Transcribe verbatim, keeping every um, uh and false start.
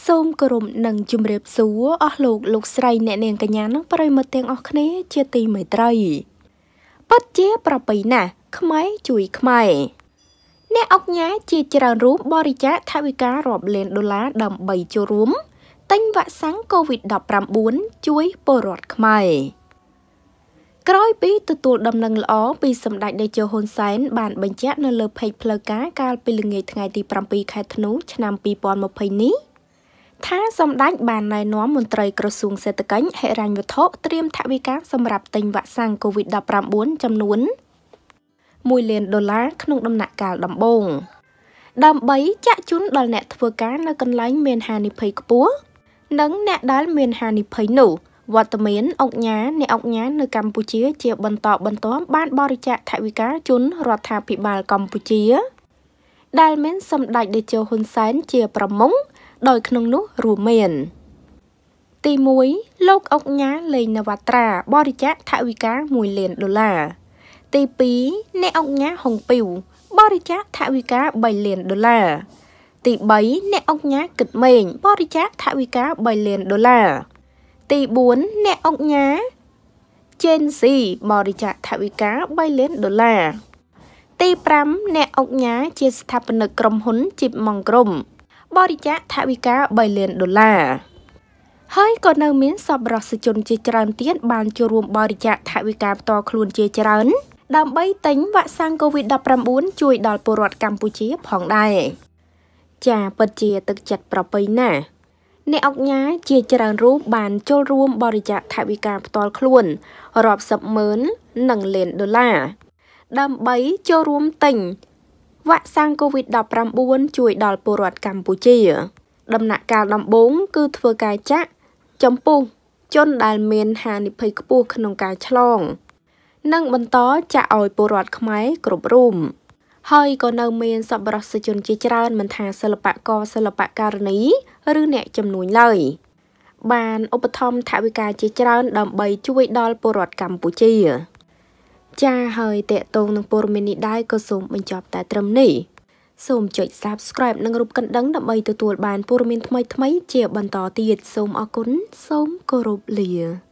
សូមគោរពនិងជម្រាបសួរអស់លោកលោកស្រីអ្នកនាងកញ្ញានិងប្រិយមិត្តទាំងអស់គ្នាជាទីមេត្រីពិតជាប្រពៃណាស់ខ្មែរជួយខ្មែរអ្នកអង្គញាជាច្រើនរូបបរិច្ចាគថវិការាប់លានដុល្លារដើម្បីចូលរួមទិញវ៉ាក់សាំង កូវីដ ដប់ប្រាំបួន ជួយពលរដ្ឋខ្មែរក្រោយពីទទួលដំណឹងល្អពីសម្ដេចតេជោហ៊ុនសែនបានបញ្ជាក់នៅលើเพจផ្លូវការកាលពីល្ងាចថ្ងៃទីប្រាំពីរខែធ្នូឆ្នាំពីរពាន់ម្ភៃនេះថាសម្ដេចបានណែនាំមន្ត្រីក្រសួងសេដ្ឋកិច្ចហិរញ្ញវត្ថុត្រៀមថវិកាសម្រាប់ទិញវ៉ាក់សាំង កូវីដ ដប់ប្រាំបួន ចំនួនមួយលានដុល្លារក្នុងដំណាក់កាលដំបូងដើម្បីចាក់ជូនដល់អ្នកធ្វើការនៅកន្លែងមានហានិភ័យខ្ពស់និងអ្នកដែលមានហានិភ័យនោះវត្តមានអង្គញាអ្នកអង្គញានៅកម្ពុជាជាបន្តបន្ទាប់បានបរិច្ចាគថវិកាជូនរដ្ឋាភិបាលកម្ពុជាដែលមានសម្ដេចតេជោហ៊ុនសែនជាប្រមុខដោយក្នុងនោះរួមមានទីមួយលោកអង្គញាលេងនវត្រាបរិច្ចាគថវិកាមួយលានដុល្លារទីពីរអ្នកអង្គញាហុងពីវបរិច្ចាគថវិកាបីលានដុល្លារទីបីអ្នកអង្គញាគិតម៉េងបរិច្ចាគថវិកាបីលានដុល្លារទីបួនអ្នកអង្គញាជេនស៊ីបរិច្ចាគថវិកាបីលានដុល្លារទីប្រាំអ្នកអង្គញាជាស្ថាបនិកក្រុមហ៊ុនជីបម៉ង់ក្រុមបរិច្ចាគថវិកាបីលានដុល្លារហើយក៏នៅមានសប្បុរសជនជាច្រើនទៀតបានចូលរួមបរិច្ចាគថវិកាផ្ទាល់ខ្លួនជាច្រើនដើម្បីទិញវ៉ាក់សាំង កូវីដ ដប់ប្រាំបួន ជួយដល់ពលរដ្ឋកម្ពុជាផងដែរចាពិតជាទឹកចិត្តប្រពៃណាស់អ្នកអង្គញាជាច្រើនរូបបានចូលរួមបរិច្ចាគថវិកាផ្ទាល់ខ្លួនរាប់សិបម៉ឺននិងលានដុល្លារដើម្បីចូលរួមទិញវ៉ាក់សាំង កូវីដ ដប់ប្រាំបួន ជួយដល់ពលរដ្ឋកម្ពុជាដំណាក់កាលដំបូងគឺធ្វើការចាក់ចំពោះជនដែលមានហានិភ័យខ្ពស់ក្នុងការឆ្លងនិងបន្តចាក់ឲ្យពលរដ្ឋខ្មែរគ្រប់រូបហើយក៏នៅមានសប្បុរសជនជាច្រើនមិនថាសិល្បករសិល្បករនីឬអ្នកជំនួញឡើយបានឧបត្ថម្ភថវិកាជាច្រើនដើម្បីជួយដល់ពលរដ្ឋកម្ពុជាចាហើយតេតងនឹងព័ត៌មាននេះដែរក៏សូមបញ្ចប់តែត្រឹមនេះសូមចុច Subscribe និងរូបកណ្ដឹងដើម្បីទទួលបានព័ត៌មានថ្មីៗជាបន្តទៀតសូមអរគុណសូមគោរពលា